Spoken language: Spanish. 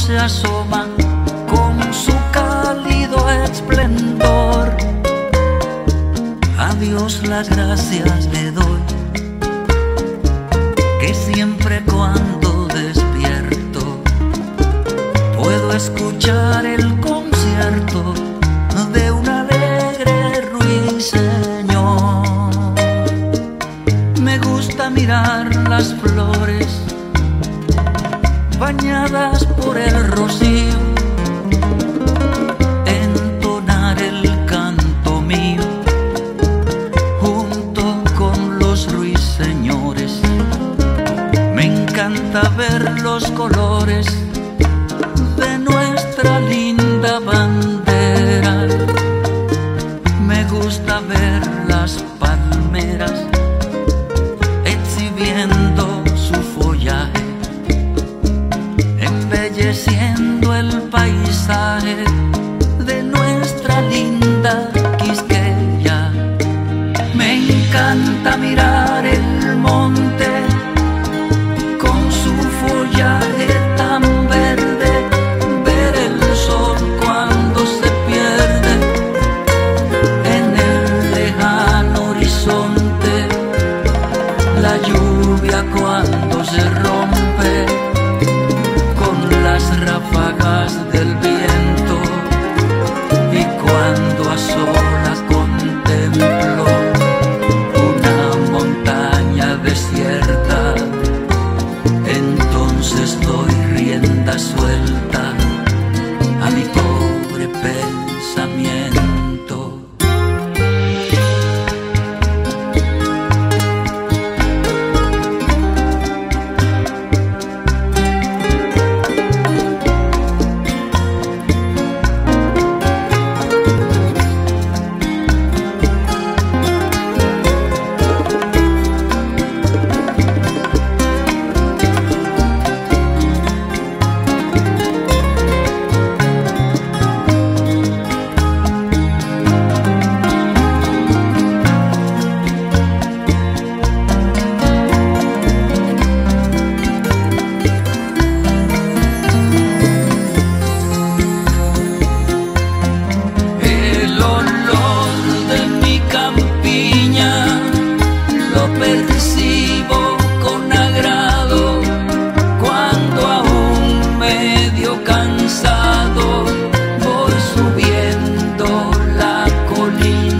se asoma con su cálido esplendor. A Dios las gracias le doy, que siempre cuando despierto puedo escuchar el concierto de un alegre ruiseñor. Me gusta mirar las flores bañadas por el rocío, entonar el canto mío junto con los ruiseñores. Me encanta ver los colores de nuestra linda bandera. Me gusta ver las palmeras exhibiendo su follaje, embelleciendo el paisaje de nuestra linda Quisqueya. Me encanta mirar el monte con su follaje tan verde, ver el sol cuando se pierde en el lejano horizonte, la lluvia cuando se rompe con las ráfagas del viento, y cuando a solas contemplo una montaña desierta, entonces doy rienda suelta a mi pobre pensamiento. Percibo con agrado cuando aún medio cansado voy subiendo la colina.